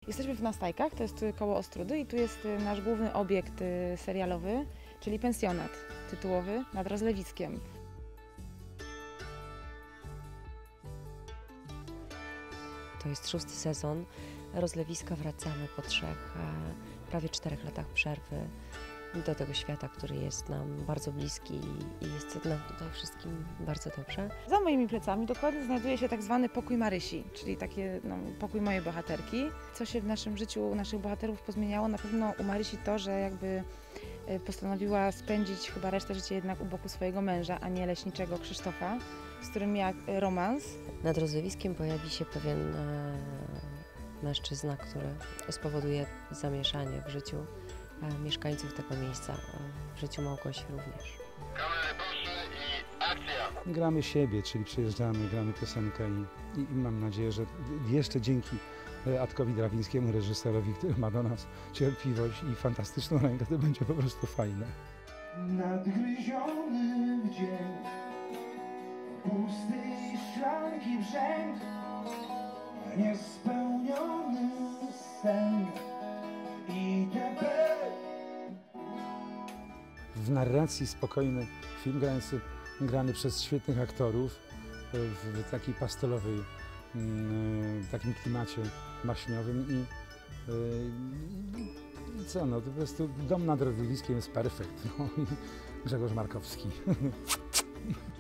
Jesteśmy w Nastajkach, to jest koło Ostródy i tu jest nasz główny obiekt serialowy, czyli pensjonat tytułowy nad Rozlewickiem. To jest 6. sezon Rozlewiska. Wracamy po prawie 4 latach przerwy do tego świata, który jest nam bardzo bliski i jest nam tutaj wszystkim bardzo dobrze. Za moimi plecami dokładnie znajduje się tak zwany pokój Marysi, czyli takie pokój mojej bohaterki. Co się w naszym życiu naszych bohaterów pozmieniało? Na pewno u Marysi to, że jakby postanowiła spędzić chyba resztę życia jednak u boku swojego męża, a nie leśniczego Krzysztofa, z którym miała romans. Nad Rozlewiskiem pojawi się pewien mężczyzna, który spowoduje zamieszanie w życiu mieszkańców tego miejsca, w życiu Małgosi również. Kamery proszę i akcja! Gramy siebie, czyli przyjeżdżamy, gramy piosenkę i mam nadzieję, że jeszcze dzięki Adkowi Drawińskiemu, reżyserowi, który ma do nas cierpliwość i fantastyczną rękę, to będzie po prostu fajne. Nadgryziony w dzień, pusty szklanki brzęk, niespełniony sen itp. W narracji spokojny film grany przez świetnych aktorów w takiej pastelowej, takim klimacie baśniowym i co, no to po prostu Dom nad Rozlewiskiem jest perfekt. No, i Grzegorz Markowski.